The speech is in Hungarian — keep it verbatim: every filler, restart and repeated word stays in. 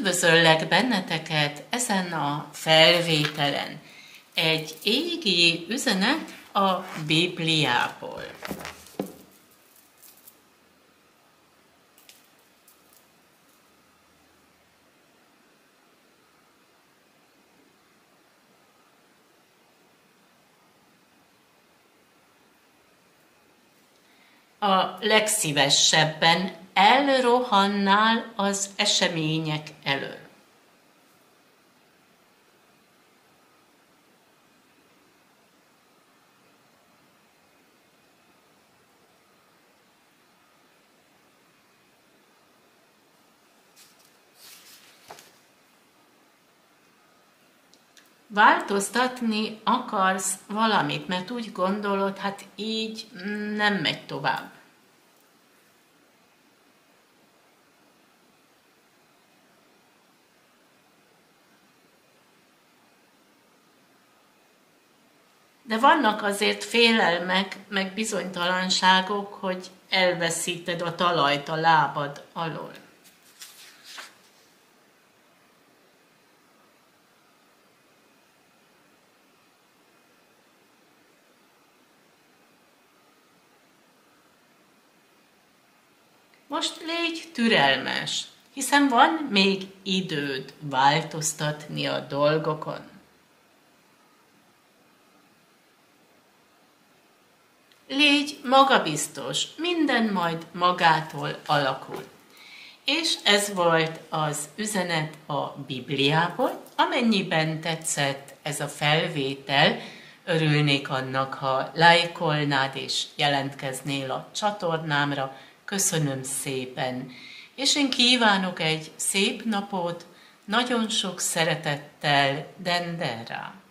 Üdvözöllek benneteket ezen a felvételen. Egy égi üzenet a Bibliából. A legszívesebben elrohannál az események elől. Változtatni akarsz valamit, mert úgy gondolod, hát így nem megy tovább. De vannak azért félelmek, meg bizonytalanságok, hogy elveszíted a talajt a lábad alól. Most légy türelmes, hiszen van még időd változtatni a dolgokon. Légy magabiztos, minden majd magától alakul. És ez volt az üzenet a Bibliából. Amennyiben tetszett ez a felvétel, örülnék annak, ha lájkolnád és jelentkeznél a csatornámra. Köszönöm szépen, és én kívánok egy szép napot, nagyon sok szeretettel, Dendera.